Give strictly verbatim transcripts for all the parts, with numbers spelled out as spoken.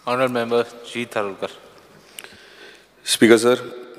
Honourable Member G. Tharolkar. Speaker sir,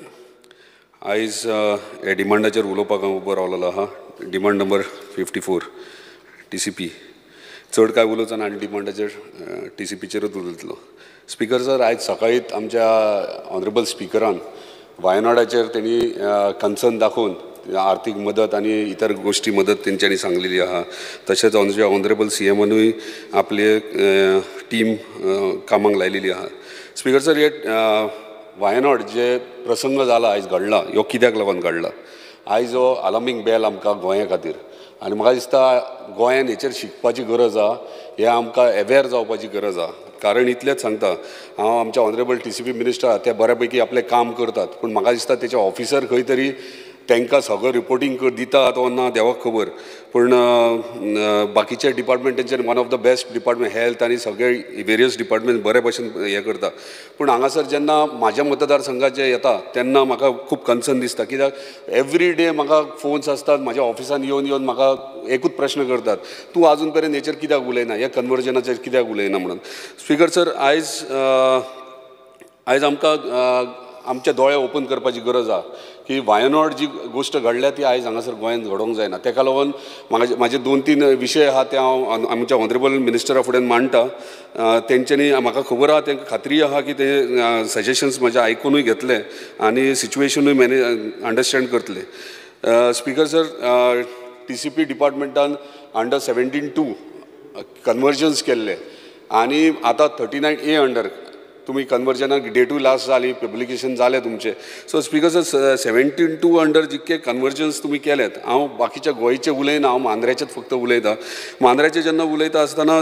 आयज हे डिमांडाचेर उलोवपाक हांव उबो रावलेलो आहा. Demand number fifty four T C P चड काय उलोवचो ना आनी डिमांडाचेर टी सी पीचेरूच उलयतलो. स्पीकर सर, आयज सकाळीच आमच्या ऑनरेबल स्पीकरान वायनाडाचेर तेणी कन्सर्न दाखोवन आर्थीक मदत आनी इतर गोष्टी मदत तेंच्यांनी सांगलेली आहा. तशेंच आमच्या ऑनरेबल सी एमानूय आपले टीम कामाक लायलेली आहा. स्पीकर सर, हे वायनाड जे प्रसंग जाला आयज घडला, ह्यो कित्याक लागून घडला? आयज हो अलार्मींग बेल आमकां गोंया खातीर, आनी म्हाका दिसता गोंयान हेचेर शिकपाची गरज आहा, हे आमकां अवेर जावपाची गरज आहा. कारण इतलेंच सांगता, हांव आमच्या honourable T C P minister ते बऱ्या पैकी आपलें काम करतात, पूण म्हाका दिसता तेचे ऑफिसर खंय तरी तांकां सगळं रिपोर्टींग कर दितात वा ना देवाक खबर. पूण बाकीचे डिपार्टमेंटांचेर one of the best department health आनी सगळे वेरियस डिपार्टमेंट बरे भशेन हे करता. पूण हांगासर जेन्ना म्हाज्या मतदारसंघाचे येता तेन्ना म्हाका खूब कन्सर्न दिसता. कित्याक एवरी डे म्हाका फोन्स आसतात, म्हाज्या ऑफिसान येवन येवन म्हाका एकूच प्रश्न करतात, तूं आजून पर्यंत हेचेर कित्याक उलयना, ह्या कन्वर्जनाचेर कित्याक उलयना म्हणून. स्पीकर सर, आयज आयज आमकां आमचे दोळे ओपन करपाची गरज आहा की वायनाड जी गोश्ट घडल्या ती आयज हांगासर गोंयांत घडोवंक जायना. ताका लागून म्हाजे म्हाजे दोन तीन विशय आहा ते हांव आमच्या ऑनरेबल मिनिस्टरा फुड्यान मांडटा. तेंच्यांनी म्हाका खबर आहा, तांकां खात्री आहा की ते सजेशन्स म्हाजे आयकुनूय घेतले आनी सिच्युएशनूय मॅनेज अंडरस्टँड करतले. Speaker sir, T C P डिपार्टमेंटान अंडर सेव्हन्टीन टू कन्वर्जन्स केल्ले आनी आतां थर्टी नायन ए अंडर तुम्ही कन्वर्जनाक डेटूय लास्ट जाली, पब्लिकेशन जालें तुमचे. So speaker sir, seventeen two under जितके कन्वर्जन्स तुमी केलेत, हांव बाकीच्या गोंयचे उलयना, हांव मांद्र्याचेच फक्त उलयता. मांद्र्याचे जेन्ना उलयता आसतना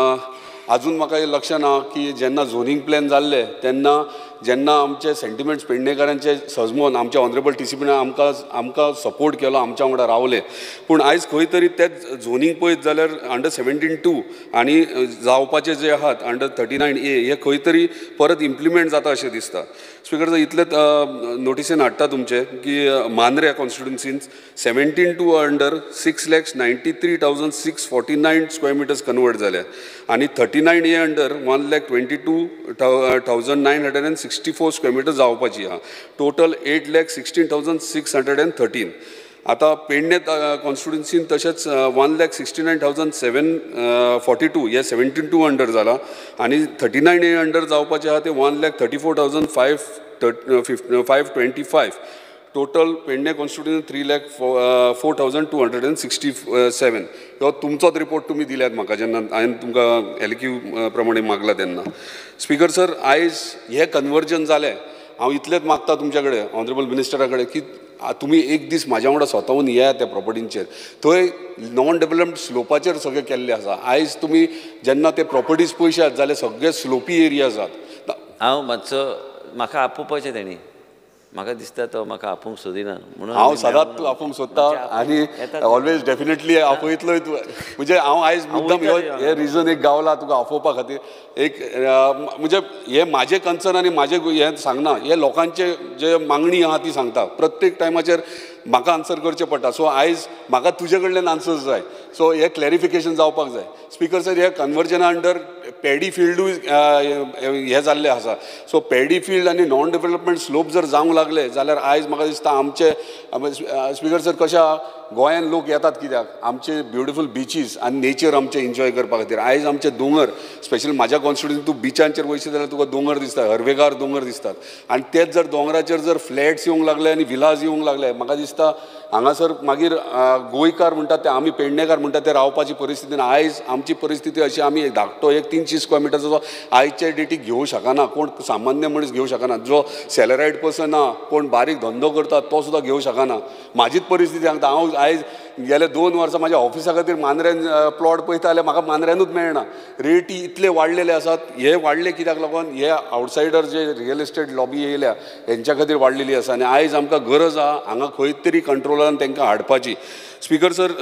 अजून म्हाका हे लक्षांत आहा की जेन्ना झोनींग प्लॅन जाल्ले तेन्ना जेन्ना आमचे सेंटिमेंट्स पेडणेकारांचे सजमोन आमच्या ऑनरेबल टी सी पीन आमकां आमकां सपोर्ट केलो, आमच्या वांगडा रावले. पूण आयज खंय तरी तेच झोनींग पळयत जाल्यार अंडर सेव्हन्टीन टू आनी जावपाचे जे आहात अंडर थर्टी नायन ए हे खंय तरी परत इम्प्लिमेंट जाता अशें दिसता. स्पीकर सर, इतलेंच नोटिसेन हाडटा तुमचे की मांद्र्या कॉन्स्टिट्युन्सीन seventeen two under six lakhs ninety three thousand six forty nine square metres convert जाल्या आनी thirty nine A under one lakh twenty two thousand nine hundred and sixty four square metre जावपाची आहा. Total eight lakh sixteen thousand six hundred and thirteen. आतां पेडणे कॉन्स्टिट्युन्सीन तशेंच one lakh sixty nine thousand seven forty two हे seventeen two under जाला आनी thirty nine A under जावपाचे आहा ते one lakh thirty four thousand five five twenty five. Total Pernem कॉन्स्टिट्युन्सीन three lakh four thousand two hundred and sixty seven. हो तुमचोच report तुमी दिल्यात म्हाका जेन्ना हांवें तुमकां एल क्यू प्रमाणे मागला तेन्ना. स्पीकर सर, आयज हे कन्वर्जन जालें, हांव इतलेंच मागता तुमच्या कडेन ऑनरेबल मिनिस्टरा कडेन की तुमी एक दीस म्हाज्या वांगडा स्वतावून येयात त्या प्रॉपर्टींचेर. थंय नॉन डेव्हलप्ड स्लोपाचेर सगळें केल्लें आसा. आयज तुमी जेन्ना ते प्रॉपर्टीज पळयशात जाल्यार सगळे स्लोपी एरियाज आसात. हांव मातसो म्हाका आपोवपाचें तेणी, म्हाका दिसता तो म्हाका आपोवंक सोदिना म्हणून हांव सदांच तूं आपोवंक सोदता आनी ऑलवेज डेफिनेटली आपयतलोय तूं. म्हणजे हांव आयज मुद्दम ह्यो हे रिजन एक गावला तुका आपोवपा खातीर. एक म्हणजे हे म्हाजे कन्सर्न आनी म्हाजे हें सांगना, हे लोकांचे जे मागणी आहा ती सांगता. प्रत्येक टायमाचेर म्हाका आन्सर करचें पडटा. सो आयज म्हाका तुजे कडल्यान आन्सर्स जाय. सो हे क्लॅरिफिकेशन जावपाक जाय. स्पीकर सर, हे कन्वर्जना अंडर पॅडी फिल्डूय हे जाल्ले आसा. सो पॅडी फिल्ड आनी नॉन डेव्हलपमेंट स्लोप जर जावंक लागले जाल्यार आयज म्हाका दिसता आमचे स्पीकर सर कशें आहा, गोंयान लोक येतात कित्याक आमचे ब्युटिफूल बिचीस आनी नेचर आमचे एन्जॉय करपा खातीर. आयज आमचे दोंगर, स्पेशली म्हाज्या कॉन्स्टिट्युन्सीन तूं बिचांचेर वयशे जाल्यार तुका दोंगर दिसता, हरवेगार दोंगर दिसतात. आनी तेच जर दोंगराचेर जर फ्लॅट्स येवंक लागले आनी विलाज येवंक लागले, म्हाका दिसता हांगासर मागीर गोंयकार म्हणटात ते आमी पेडणेकार म्हणटात ते रावपाची परिस्थिती ना. आयज आमची परिस्थिती अशी, आमी एक धाकटो एक तिनशी स्क्वेअर मिटरचो आयचे डेटीक घेवंक शकना, कोण सामान्य मनीस घेवंक शकना. जो सॅलरायड पर्सन आहा, कोण बारीक धंदो करता तो सुद्दां घेवंक शकना. म्हाजीच परिस्थिती सांगता. हांव आयज गेले दोन वर्सां म्हाज्या ऑफिसा खातीर मांद्र्यान प्लॉट पळयता जाल्यार म्हाका मांद्र्यानूच मेळना. रेटी इतले वाडलेले आसात. हे वाडले कित्याक लागून? हे आवटसायडर जे रियल इस्टेट लॉबी येयल्या हेंच्या खातीर वाडलेली आसा. आनी आयज आमकां गरज आहा हांगा खंय तरी कंट्रोलान तांकां हाडपाची. स्पीकर सर,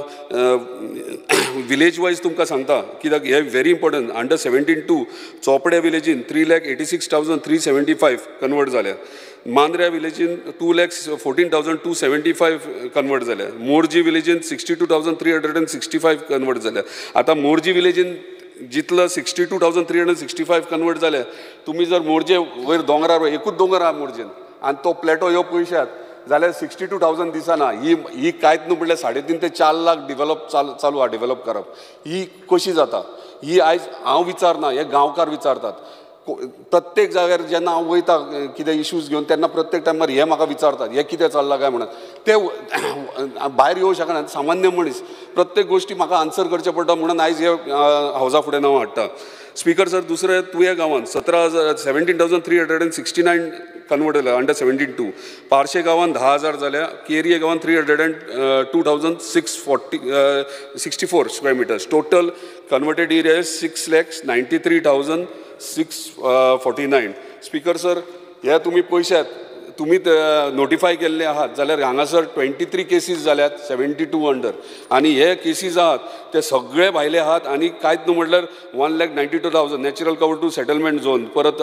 विलेज वायज तुमकां सांगता कित्याक हे very important. Under seventeen two चोपड्या विलेजीन three lakh eighty six thousand three seventy five convert जाल्या. मांद्र्या विलेजीन two lakhs fourteen thousand two seventy five convert जाल्या. मोरजी विलेजीन sixty two thousand three hundred and sixty five convert जाल्या. आतां मोरजी विलेजीन जितलं sixty two thousand three hundred sixty five convert जाले तुम्ही जर मोरजे वयर दोंगरार एकूच दोंगर आहा मोरजेन आनी तो प्लेटो ह्यो पयशात जाल्यार सिक्स्टी टू थावजंड दिसना ही ही कांयच न्हू म्हणल्यार साडे तीन ते चार लाख डिवेलप चालू चालू आहा डिवेलप करप ही कशी जाता ही आयज हांव विचारना हे गांवकार विचारतात प्रत्येक जाग्यार जेन्ना हांव वयता कितें इश्यूज घेवन तेन्ना प्रत्येक टायमार हे म्हाका विचारतात हे कितें चल्लां काय म्हणून ते भायर येवं शकना सामान्य मनीस प्रत्येक गोश्टी म्हाका आन्सर करचें पडटा म्हणून आयज हे हावजा फुडें हांव हाडटा स्पिकर सर दुसरें तुवें गांवांत सतरा हजार seventeen thousand three hundred and sixty nine convert जाला अंडर सेव्हन्टीन टू पार्शे गांवांत धा हजार जाल्या केरये गांवांत three hundred and two thousand six forty sixty four square metres total converted area six lakhs ninety three thousand six forty nine speaker sir हे तुमी पयशात तुमी नोटिफाय केल्ले आहात जाल्यार हांगासर ट्वेंटी थ्री केसीस जाल्यात सेव्हन्टी टू अंडर आनी हे केसीस आहात ते सगळे भायले आहात आनी कांयच न्हू म्हटल्यार one lakh ninety two thousand natural cover to settlement zone परत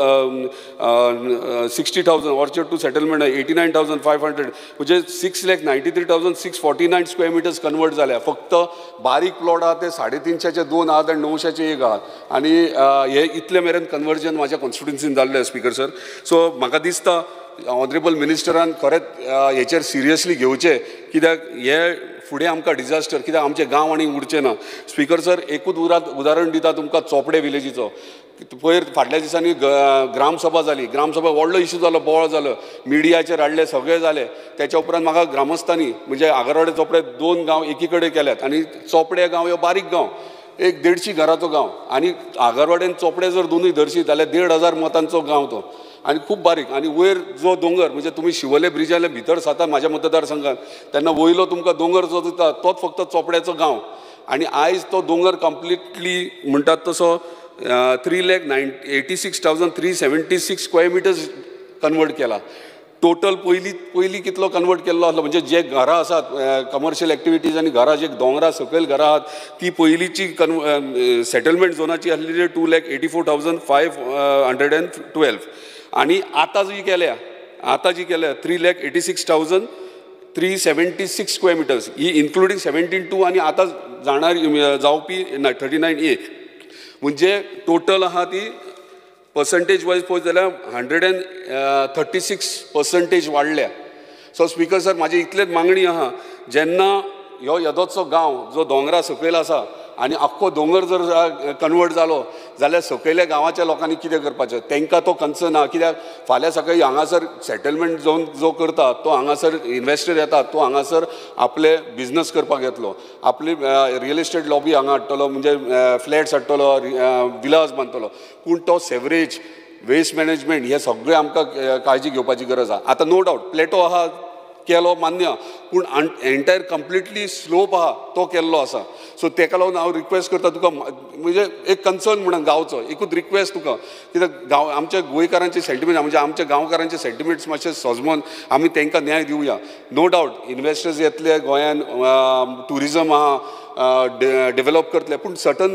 sixty thousand orchard to settlement eighty nine thousand five hundred म्हणजे six lakh ninety three thousand six forty nine square metres convert जाल्या फक्त बारीक प्लॉट आहात ते साडे तिनशाचे दोन आहात आनी णवशाचे एक आहात आनी हे इतले मेरेन कन्वर्जन म्हाज्या कॉन्स्टिट्युन्सीन जाल्लें स्पिकर सर सो म्हाका दिसता ऑनरेबल मिनिस्टरान खरेंच हेचेर सिरियसली घेवचें कित्याक हे फुडें आमकां डिजास्टर कित्याक आमचे गांव आनी उरचे ना स्पिकर सर एकूच उदाहरण दिता तुमकां चोपडे विलेजीचो पयर फाटल्या दिसांनी ग्रामसभा जाली ग्रामसभा व्हडलो इशू जालो बोवाळ जालो मिडियाचेर हाडले सगळे जाले त्याच्या उपरांत म्हाका ग्रामस्थांनी म्हणजे आगरवाडे चोपडे दोन गांव एकी कडेन केल्यात आनी चोपडे गांव ह्यो बारीक गांव एक देडशी घराचो गांव आनी आगरवाडेन चोपडे जर दोनूय धरशी जाल्यार देड हजार मतांचो गांव तो आनी खूब बारीक आनी वयर जो दोंगर म्हणजे तुमी शिवोले ब्रिजाले भितर साता म्हाज्या मतदारसंघात तेन्ना वयलो तुमकां दोंगर जो दिता तोच फक्त चोपड्याचो गांव आनी आयज तो दोंगर कंप्लिटली म्हणटात तसो three lakh nine eighty six thousand three seventy six square metres convert केला टोटल पयलीं पयलीं कितलो कन्वर्ट केल्लो आसलो म्हणजे जे घरां आसात कमर्शियल एक्टिविटीज आनी घरां जे दोंगरा सकयल घरां आहात ती पयलींची कन्व सेटलमेंट झोनाची आसलेली two lakh eighty four thousand five hundred and twelve आनी आतां जी केल्या आतां जी केल्या three lakh eighty six thousand three seventy six square metres ही इन्क्लुडींग सेव्हन्टीन टू आनी आतां जाणार जावपी थर्टी नायन ए म्हणजे टोटल आहा ती पर्संटेज वायज पळयत जाल्यार hundred and thirty six percentage वाडल्या सो स्पिकर सर म्हाजी इतलेच मागणी आहा जेन्ना ह्यो येदोचो गांव जो दोंगरा सकयल आसा आनी आख्खो दोंगर जर कन्वर्ट जालो जाल्यार सकयल्या गांवाच्या लोकांनी कितें करपाचें तांकां तो कन्सर्न आहा कित्याक फाल्यां सकाळी हांगासर सेटलमेंट झोन जो करता तो हांगासर इन्वेस्टर येता तो हांगासर आपले बिजनस करपाक येतलो आपली रियल इस्टेट लॉबी हांगा हाडटलो म्हणजे फ्लॅट्स हाडटलो विलास बांदतलो पूण तो सेवरेज वेस्ट मॅनेजमेंट हे सगळें आमकां काळजी घेवपाची गरज आहा आतां नो डावट प्लेटो आहा केलो मान्य पूण एंटायर कंप्लिटली स्लोप आहा तो केल्लो आसा सो तेका लागून हांव रिक्वेस्ट करता तुका म्हणजे एक कन्सर्न म्हणून गांवचो एकूच रिक्वेस्ट तुका कित्याक गांव आमच्या गोंयकारांचे सेंटिमेंट म्हणजे आमच्या गांवकारांचे सेंटिमेंट्स मातशे सजमोन आमी तांकां न्याय दिवया नो डावट इन्वेस्टर्स येतले गोंयान ट्युरिजम आहा डेव्हलप करतले पूण सर्टन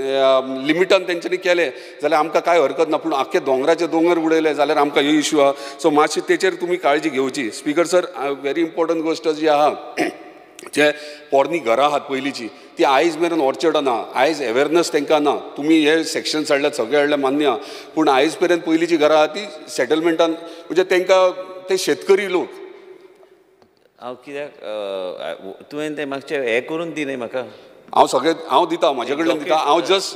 लिमिटान तेंच्यांनी केले जाल्यार आमकां कांय हरकत ना पूण आख्खे दोंगराचे दोंगर उडयले जाल्यार आमकां ह्यो इश्यू आहा सो मातशी तेचेर तुमी काळजी घेवची स्पिकर सर व्हेरी इम्पॉर्टंट गोश्ट जी आहा जे पोरणी घरां आहात पयलींची ती आयज मेरेन ऑर्चर्डां ना आयज अवेरनस तांकां ना तुमी हे सेक्शन्स हाडल्यात सगळे हाडल्या मान्य आहा पूण आयज पर्यंत पयलींची घरां आहा ती सेटलमेंटान म्हणजे तांकां ते शेतकरी लोक हांव कित्याक तुवें तें मागचें हें करून दी न्ही म्हाका हांव सगळें हांव दिता म्हाजे कडल्यान दिता हांव जस्ट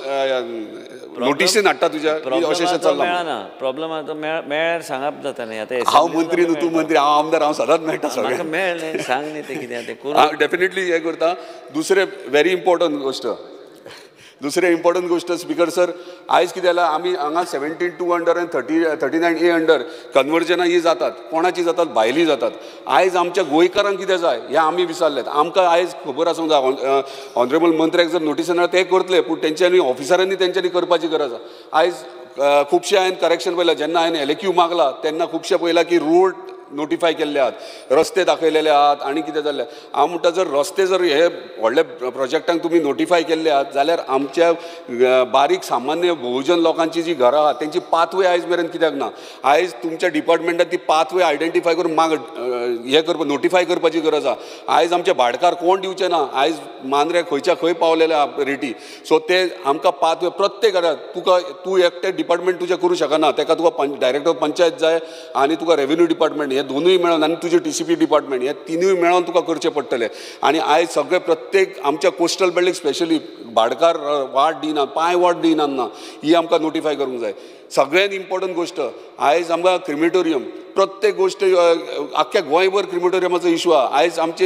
नोटिसीन हाडटा तुज्या अशें अशें चल्लां मेळना प्रॉब्लम आतां मेळ्यार सांगप जाता न्ही आतां हांव मंत्री न्हू तूं मंत्री हांव आमदार हांव सदांच मेळटा म्हाका मेळ न्ही सांग न्ही तें कितें तें करून डेफिनेटली हें करता दुसरें व्हेरी इम्पॉर्टंट गोश्ट दुसरें इम्पॉर्टंट गोश्ट स्पिकर सर आयज कितें जाल्यार आमी हांगा सेव्हन्टी टू अंडर आनी thirty thirty nine A under कन्वर्जनां ही जातात कोणाची जातात भायली जातात आयज आमच्या गोंयकारांक कितें जाय हें आमी विचारलें आमकां आयज खबर आसूंक जाय ऑनरेबल मंत्र्याक जर नोटिसान ते करतले पूण तेंच्यांनी ऑफिसरांनी तेंच्यांनी करपाची गरज आहा आयज खुबशे हांवें करेक्शन पळयलां जेन्ना हांवें एल क्यू मागला तेन्ना खुबशे पळयलां की रोड नोटिफाय केल्ले आहात, रस्ते दाखयलेले आहात आनी कितें जाल्लें. हांव म्हणटा जर रस्ते जर हे व्हडल्या प्रोजेक्टांक तुमी नोटिफाय केल्ले आहात जाल्यार आमच्या बारीक सामान्य बहुजन लोकांची जी घरां आहात तेंची पाथवे आयज मेरेन कित्याक ना. आयज तुमच्या डिपार्टमेंटान ती पाथवे आयडेंटिफाय करून माग हे करपा नोटिफाय करपाची गरज आहा. आयज आमचे भाडकार कोण दिवचे ना. आयज मांद्रे खंयच्या खंय पावलेले आहा रेटी. सो ते आमकां पाथवे प्रत्येक घरात तुका तूं एकटें डिपार्टमेंट तुजें करूं शकना. तेका तुका डायरेक्टर पंचायत जाय आनी तुका रेव्हेन्यू डिपार्टमेंट हे दोनूय मेळोन आनी तुजें टी सी पी डिपार्टमेंट हे तिनूय मेळोन तुका करचें पडटलें. आनी आयज सगळे प्रत्येक आमच्या कोस्टल बेल्टीक स्पेशली भाडकार वाट दिना, पांय वाट दिनात ना, ही आमकां नोटिफाय करूंक जाय. सगळ्यांत इम्पॉर्टंट गोश्ट आयज आमकां क्रिमेटोरियम प्रत्येक गोश्ट आख्ख्या गोंयभर क्रिमेटोरियमाचो इशू आहा. आयज आमचे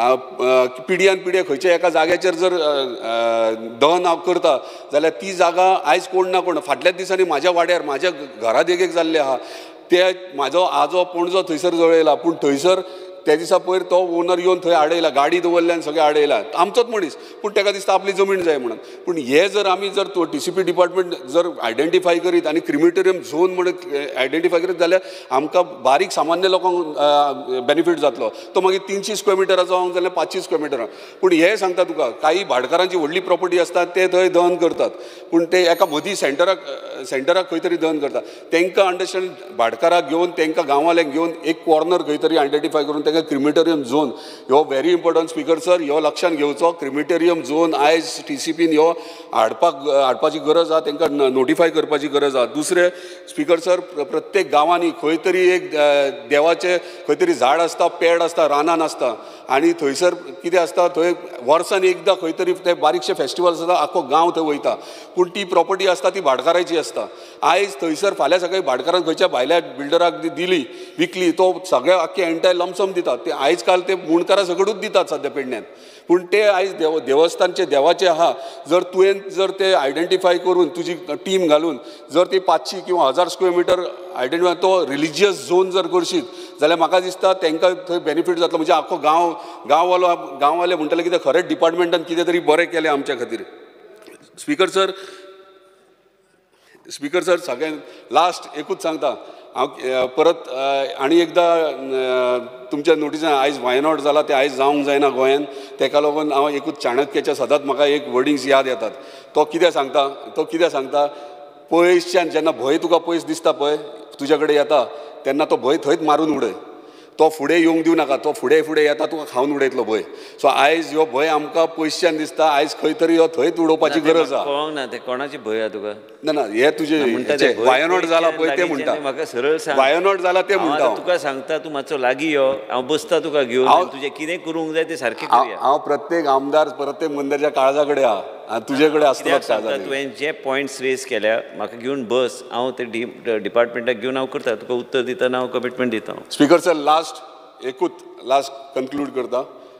पिढ्यान पिढ्या खंयच्या एका जाग्याचेर जर दहन हांव करता जाल्यार ती जागा आयज कोण ना कोण फाटल्याच दिसांनी म्हाज्या वाड्यार म्हाज्या घरा देगेक जाल्ले आहा. ते म्हाजो आजो पणजो थंयसर जळयला पूण थंयसर त्या दिसा पयर तो ओनर येवन थंय आडयला, गाडी दवरल्यान सगळें आडयला, आमचोच मनीस पूण ताका दिसता आपली जमीन जाय म्हणून. पूण हे जर आमी जर तो टी सी पी डिपार्टमेंट जर आयडेंटिफाय करीत आनी क्रिमेटोरियम झोन म्हणून आयडेंटिफाय करीत जाल्यार आमकां बारीक सामान्य लोकांक बेनिफीट जातलो. तो मागीर तिनशी स्क्वेअर मिटराचो जावंक जाल्यार पांचशी स्क्वेअर मिटरां. पूण हे सांगता तुका काही भाडकारांची व्हडली प्रॉपर्टी आसता ते थंय दहन करतात पूण ते एका मदीं सेंटराक सेंटराक खंय तरी दहन करतात. तांकां अंडरस्टँड भाडकाराक घेवन तांकां गांवांतल्यान घेवन एक कॉर्नर खंय तरी आयडेंटिफाय करून तांकां क्रिमेटोरियम झोन ह्यो व्हेरी इम्पॉर्टंट. स्पीकर सर ह्यो लक्षांत घेवचो. क्रिमेटोरियम झोन आयज टी सी पीन ह्यो हाडपाक हाडपाची गरज आहा, तांकां नोटिफाय करपाची गरज आहा. दुसरें स्पीकर सर प्रत्येक गांवांनी खंय तरी एक देवाचें खंय तरी झाड आसता, पेड आसता, रानान आसता आनी थंयसर कितें आसता थंय वर्सान एकदां खंय तरी ते बारीकशे फेस्टिवल्स आसता, आख्खो गांव थंय वयता पूण ती प्रॉपर्टी आसता ती भाडकाराची आसता. आयज थंयसर फाल्यां सकाळी भाडकारान खंयच्या भायल्या बिल्डराक दिली विकली तो सगळ्या आख्खे एंटायर लमसम दिता. ते आयज काल ते मुणकारा सकटूच दितात सद्या पेडण्यान. पूण ते आयज देव देवस्थानचे देवाचे आहा जर तुवें जर ते आयडेंटिफाय करून तुजी टीम घालून जर ती पांचशी किंवा हजार स्क्वेअर मिटर आयडेंटिफाय तो रिलिजियस झोन जर करशीत जाल्यार म्हाका दिसता तांकां थंय बेनिफीट जातलो. म्हणजे आख्खो गांव गांववालो गांववाले म्हणटले कितें खरेंच डिपार्टमेंटान कितें तरी बरें केलें आमच्या खातीर. स्पीकर सर स्पीकर सर सगळ्यांत लास्ट एकूच सांगता हांव परत आनी एकदां तुमच्या नोटिसान आयज वायनॉट जाला ते आयज जावंक जायना गोंयान. ताका लागून हांव एकूच चाणक्याच्या सदांच म्हाका एक वर्डिंग्स याद येतात. तो कितें सांगता तो कितें सांगता पयसच्यान जेन्ना भंय तुका पयस दिसता पळय तुज्या कडेन येता तेन्ना तो भंय थंयच मारून उडय. तो फुडें येवंक दिवं नाका. तो फुडें फुडें येता तुका खावन उडयतलो भंय. सो आयज ह्यो भंय आमकां पयसच्यान दिसता आयज खंय तरी हो थंयच उडोवपाची गरज आहा. कळोंक ना ते कोणाची भंय आहा तुका? ना ना हे तुजे वायनॉट जाला पळय ते म्हणटा. म्हाका सरळ सांग वायनॉट जाला ते म्हणटा. तुका सांगता तूं मातसो लागीं यो हांव बसता तुका घेवन तुजें कितें करूंक जाय तें सारकें करूया. हांव प्रत्येक आमदार प्रत्येक मंदिराच्या काळजा कडेन आहा आनी तुजे कडेन आसतलोच काळजा. तुवें जे पॉयंट्स रेज केल्या म्हाका घेवन बस हांव ते डिपार्टमेंटाक घेवन हांव करता तुका उत्तर दितना हांव कमिटमेंट दिता. स्पीकर सर लास्ट एकूच लास्ट कन्क्लूड करता.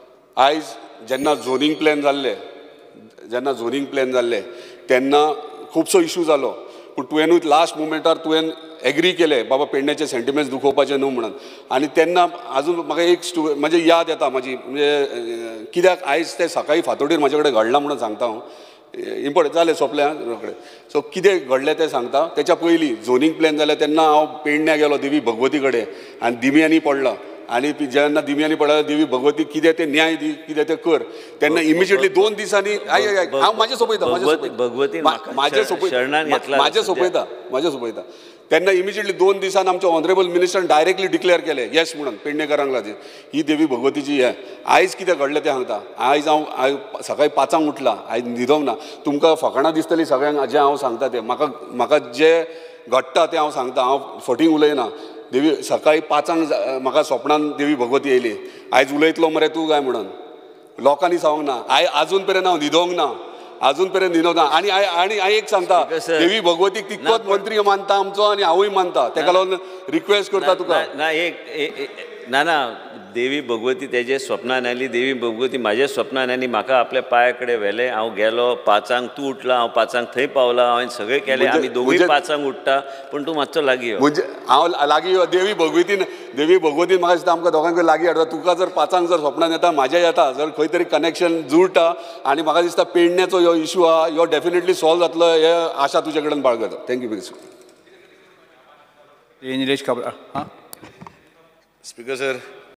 आयज जेन्ना झोनींग प्लॅन जाल्ले जेन्ना झोनींग प्लॅन जाल्ले तेन्ना खुबसो इशू जालो पूण तुवेंनूच लास्ट मुमेंटार तुवें एग्री केलें बाबा पेडण्याचे सेंटिमेंट्स दुखोवपाचे न्हू म्हणून. आनी तेन्ना आजून म्हाका एक स्टो म्हाजी याद येता म्हाजी म्हणजे कित्याक आयज ते सकाळी फातोडीर म्हाजे कडेन घडलां म्हणून सांगता हांव. इम्पॉर्टंट जालें सोंपलें आं रोखडें. सो कितें घडलें तें सांगता. तेच्या पयलीं झोनींग प्लॅन जालें तेन्ना हांव पेडण्या गेलो देवी भगवती कडेन आनी दिम्यांनी पडला आनी जेन्ना दिम्यांनी पडला देवी भगवती कितें तें न्याय दी कितें तें कर तेन्ना इमिजिएटली दोन दिसांनी आय आय हांव म्हाजें सोंपयता भगवती म्हाजें सोंपयता म्हाजें सोंपयता म्हाजें सोंपयता तेन्ना इमिजिएटली दोन दिसान आमच्या ऑनरेबल मिनिस्टरान डायरेक्टली डिक्लेअर केलें येस म्हणून पेडणेकारांक लागीं ही देवी भगवतीची हें. आयज कितें घडलें तें सांगता. आयज हांव सकाळी पांचांक उठला आयज न्हिदोंक ना. तुमकां फकाणां दिसतलीं सगळ्यांक जें हांव सांगता तें म्हाका म्हाका जें घडटा तें हांव सांगता. हांव फटींग उलयना. देवी सकाळी पांचांक म्हाका स्वप्नान देवी भगवती येयली आयज उलयतलो मरे तूं काय म्हणून. लोकांनी सांगूंक ना. आय आजून पर्यंत हांव न्हिदोंक ना आजून पर्यंत न्हिदोंक ना. आनी आनी हांव एक सांगता देवी भगवतीक तितकोच मंत्री मानता आमचो आनी हांवूय मानता. ताका लागून रिक्वेस्ट करता तुका. ना एक ना ना देवी भगवती तेजे स्वप्नान आयली. देवी भगवती म्हाज्या स्वप्नान आयली. म्हाका आपल्या पांया कडेन व्हेलें. हांव गेलो पांचांक तूं उठला हांव पांचांक थंय पावला. हांवें सगळें केलें. आमी दोगूय पांचांक उठ्ठा पूण तूं मातसो लागीं यो. म्हणजे हांव लागीं यो. देवी भगवतीन देवी भगवतीन म्हाका दिसता आमकां दोगांक लागीं हाडटा. तुका जर पांचांक जर स्वप्नान येता म्हाज्या येता जर खंय तरी कनेक्शन जुळटा आनी म्हाका दिसता पेडण्याचो ह्यो इशू आहा ह्यो डेफिनेटली सॉल्व जातलो हे आशा तुजे कडेन बाळगता. थँक्यू. निलेश काब्राल हां स्पीकर सर